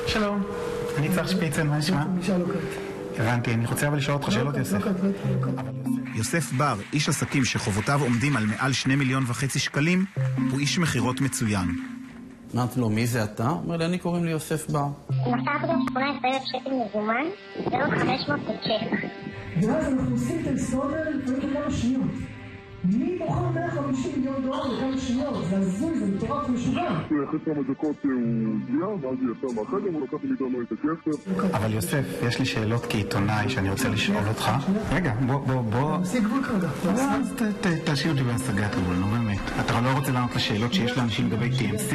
שלום, אני צריך שפיצן, מה נשמע? הבנתי, אני רוצה אבל לשאול אותך שאלות, יוסף. יוסף בר, איש עסקים שחובותיו עומדים על מעל 2.5 מיליון שקלים, הוא איש מחירות מצוין. אמרתי לו, מי זה אתה? אומר לי, אני קוראים לי יוסף בר. מסרתי לו 18,000 שקל מזומן, ועוד 500 בצ'ק. ואז אנחנו עושים את ההיסטוריה לפעמים בכמה שניות. מי מוכר 150 מיליון דולר לכמה שניות? זה הזוי, זה מטורף משוגע. אחרי כמה דקות הוא הגיע, ואז הוא יצא מהחדר, הוא לקח מאיתנו את הכסף. אבל יוסף, יש לי שאלות כעיתונאי שאני רוצה לשאול אותך. רגע, בוא... תשיג גבול כרגע. אז תשאיר אותי בהשגת גבול, נו באמת. אתה לא רוצה לענות לשאלות שיש לאנשים לגבי TMC?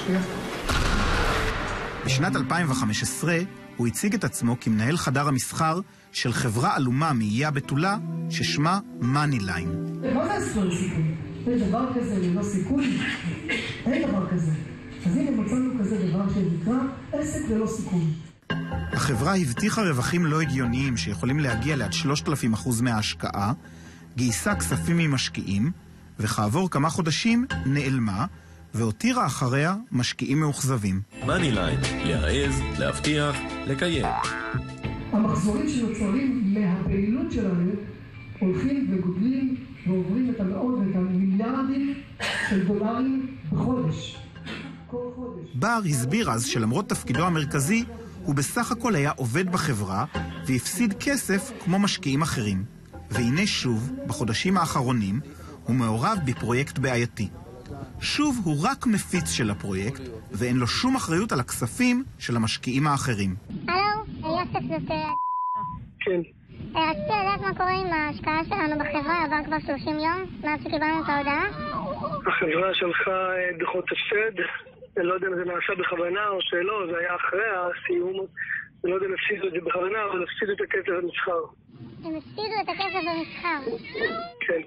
בשנת 2015 הוא הציג את עצמו כמנהל חדר המסחר של חברה עלומה מאיי הבתולה ששמה MoneyLine. מה זה הספר סיכון? יש דבר כזה ללא סיכון? אין דבר כזה. אז הנה מצאנו כזה דבר שנקרא עסק ללא סיכון. החברה הבטיחה רווחים לא הגיוניים שיכולים להגיע לעד 3,000% מההשקעה, גייסה כספים ממשקיעים, וכעבור כמה חודשים נעלמה, והותירה אחריה משקיעים מאוכזבים. MoneyLine, להעז, להבטיח, לקיים. המחזורים שנוצרים מהפעילות שלנו הולכים וגודלים ועוברים את המאות ואת המיליארדים של דולרים בחודש. כל חודש. בר הסביר אז שלמרות תפקידו המרכזי, הוא בסך הכל היה עובד בחברה והפסיד כסף כמו משקיעים אחרים. והנה שוב, בחודשים האחרונים, הוא מעורב בפרויקט בעייתי. שוב הוא רק מפיץ של הפרויקט, ואין לו שום אחריות על הכספים של המשקיעים האחרים. הלו, יוסף זאת... כן. רציתי לדעת מה קורה עם ההשקעה שלנו בחברה, עבר כבר 30 יום, מאז שקיבלנו את ההודעה. החברה שלחה דוחות הפסד, אני לא יודע אם זה נעשה בכוונה או שלא, זה היה אחרי הסיום, אני לא יודע אם הפסידו את זה בכוונה, אבל הפסידו את הכסף במסחר. הם הפסידו את הכסף במסחר? כן.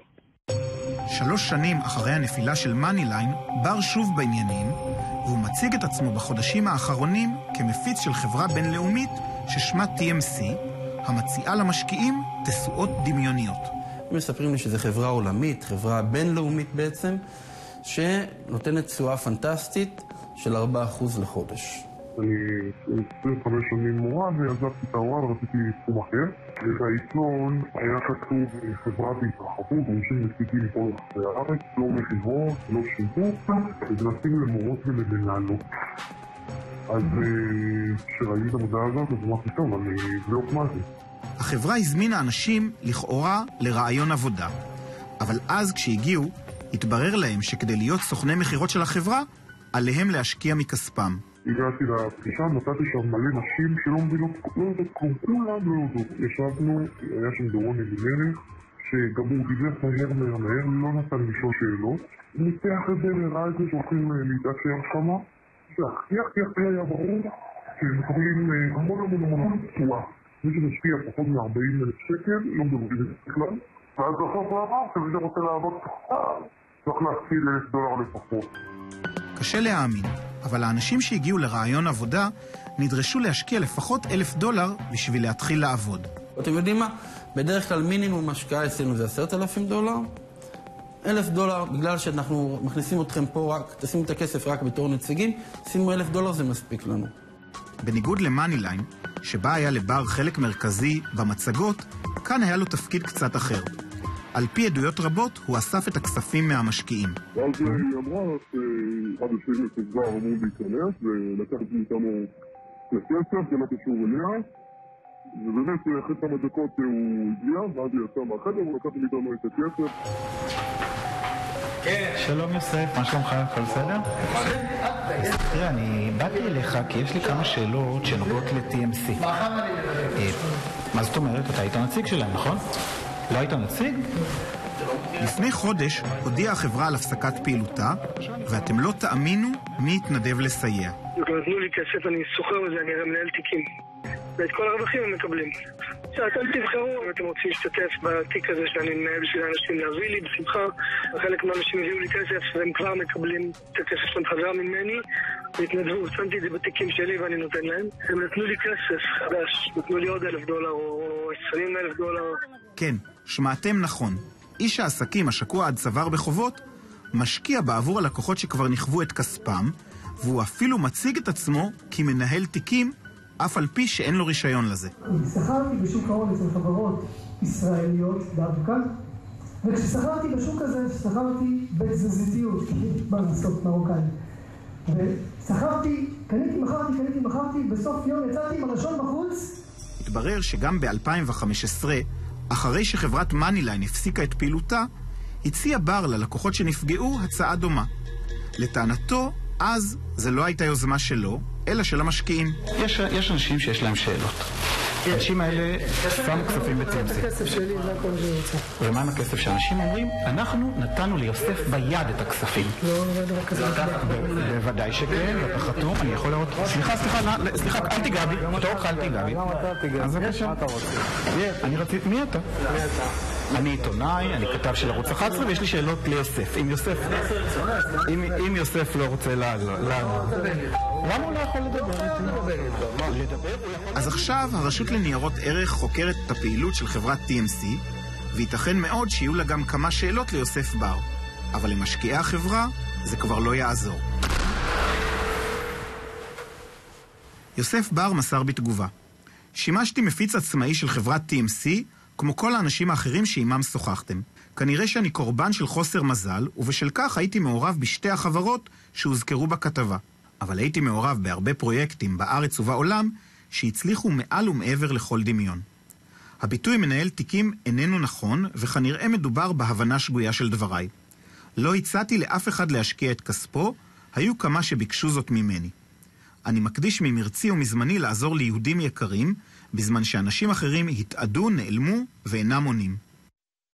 3 שנים אחרי הנפילה של MoneyLine, בר שוב בעניינים, והוא מציג את עצמו בחודשים האחרונים כמפיץ של חברה בינלאומית ששמה TMC, המציעה למשקיעים תשואות דמיוניות. מספרים לי שזו חברה עולמית, חברה בינלאומית בעצם, שנותנת תשואה פנטסטית של 4% לחודש. אני 25 שנים מורה ועזבתי את ההוראה ורציתי תחום אחר. ובעיתון היה כתוב חברה בהתרחבות, אנשים נציגים מכל רחבי הארץ, לא מכירות, לא שיווק, ומנסים למורות ולמנהלות. אז כשראיתי את המודעה הזאת, אז אמרתי טוב, אני אבדוק מה זה. החברה הזמינה אנשים לכאורה לרעיון עבודה. אבל אז כשהגיעו, התברר להם שכדי להיות סוכני מחירות של החברה, עליהם להשקיע מכספם. הגעתי לפגישה, נתתי שם מלא נשים שלא מבינות, לא יודעת כלום, כולם לא יודעות. ישבנו, היה שם דורון אלימלך, שגם הוא דיבר מהר, לא נתן לשאול שאלות. ניתח את זה, נראה את זה שהולכים להתאשר שמה. הכי היה ברור שמקבלים המון תשואה. מי שמשקיע פחות מ-40,000 שקל, לא מדברים את זה בכלל. ואז בסוף הוא אמר שמי שרוצה לעבוד צריך להפסיד $1,000 לפחות. קשה להאמין, אבל האנשים שהגיעו לרעיון עבודה נדרשו להשקיע לפחות $1,000 בשביל להתחיל לעבוד. אתם יודעים מה? בדרך כלל מינימום השקעה אצלנו זה $10,000. $1,000, בגלל שאנחנו מכניסים אתכם פה רק, תשימו את הכסף רק בתור נציגים, שימו $1,000 זה מספיק לנו. בניגוד ל-MoneyLine, שבה היה לבר חלק מרכזי במצגות, כאן היה לו תפקיד קצת אחר. על פי עדויות רבות, הוא אסף את הכספים מהמשקיעים. ואז היא אמרה שעד השני לסגר אמור להיכנס ולקחת מאיתנו כסף, זה לא קשור אליה. ובאמת, אחרי כמה דקות הוא הגיע, ואז הוא יצא מהחדר, הוא לקח מאיתנו את הכסף. שלום יוסף, מה שלומך? הכל בסדר? תראה, אני באתי אליך כי יש לי כמה שאלות שנוגעות ל-TMC. מה זאת אומרת? אתה היית נציג שלהם, נכון? לא היית נציג? לפני חודש הודיעה החברה על הפסקת פעילותה, ואתם לא תאמינו מי התנדב לסייע. נתנו לי כסף, אני סוחר בזה, אני מנהל תיקים. ואת כל הרווחים הם מקבלים. אתם תבחרו אם אתם רוצים להשתתף בתיק הזה שאני מנהל בשביל האנשים להביא לי בשמחה. חלק מהאנשים הביאו לי כסף והם כבר מקבלים את הכסף שלהם חזרה ממני והתנדבו, שמתי את זה בתיקים שלי ואני נותן להם. הם נתנו לי כסף חדש, נתנו לי עוד $1,000 או $20,000. כן, שמעתם נכון. איש העסקים השקוע עד צוואר בחובות משקיע בעבור הלקוחות שכבר נכוו את כספם, והוא אפילו מציג את עצמו כמנהל תיקים, אף על פי שאין לו רישיון לזה. שכרתי בשוק ההון אצל חברות ישראליות דווקא, וכששכרתי בשוק הזה, שכרתי בתזזיתיות, מה לעשות מרוקאי. ושכרתי, קניתי, מכרתי, בסוף יום יצאתי עם הלשון בחוץ. התברר שגם ב-2015, אחרי שחברת מניליין הפסיקה את פעילותה, הציע בר ללקוחות שנפגעו הצעה דומה. לטענתו, אז זה לא הייתה יוזמה שלו, אלא של המשקיעים. יש אנשים שיש להם שאלות. האנשים האלה שמו כספים ב-TMC. הכסף שלי, זה הכל שאני רוצה. ומה עם הכסף שאנשים אומרים? אנחנו נתנו ליוסף ביד את הכספים. לא דבר כזה. בוודאי שכן, ואתה חתום, אני יכול לראות... סליחה, אל תיגע בי. תורך, אל תיגע בי. אז בבקשה. אני רציתי... מי אתה? אני עיתונאי, אני כתב של ערוץ 11, ויש לי שאלות ליוסף. אם יוסף לא רוצה לענות, למה הוא לא יכול לדבר? אז עכשיו הרשות לניירות ערך חוקרת את הפעילות של חברת TMC, וייתכן מאוד שיהיו לה גם כמה שאלות ליוסף בר. אבל למשקיעי החברה זה כבר לא יעזור. יוסף בר מסר בתגובה: שימשתי מפיץ עצמאי של חברת TMC, כמו כל האנשים האחרים שעימם שוחחתם. כנראה שאני קורבן של חוסר מזל, ובשל כך הייתי מעורב בשתי החברות שהוזכרו בכתבה. אבל הייתי מעורב בהרבה פרויקטים בארץ ובעולם שהצליחו מעל ומעבר לכל דמיון. הביטוי מנהל תיקים איננו נכון, וכנראה מדובר בהבנה שגויה של דבריי. לא הצעתי לאף אחד להשקיע את כספו, היו כמה שביקשו זאת ממני. אני מקדיש ממרצי ומזמני לעזור ליהודים יקרים, בזמן שאנשים אחרים התעדו, נעלמו ואינם עונים.